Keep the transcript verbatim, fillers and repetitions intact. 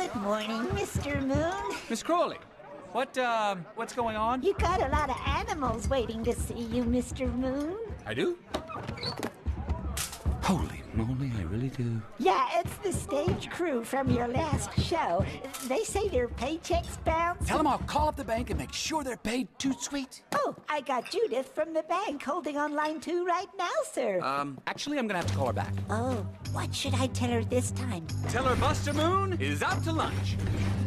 Good morning, Mister Moon. Miss Crawley, what, uh, what's going on? You got a lot of animals waiting to see you, Mister Moon. I do? Holy moly, I really do. Yeah, it's the stage crew from your last show. They say their paychecks bounce. Tell them I'll call up the bank and make sure they're paid too sweet. Oh, I got Judith from the bank holding on line two right now, sir. Um, actually, I'm gonna have to call her back. Oh, what should I tell her this time? Tell her Buster Moon is out to lunch.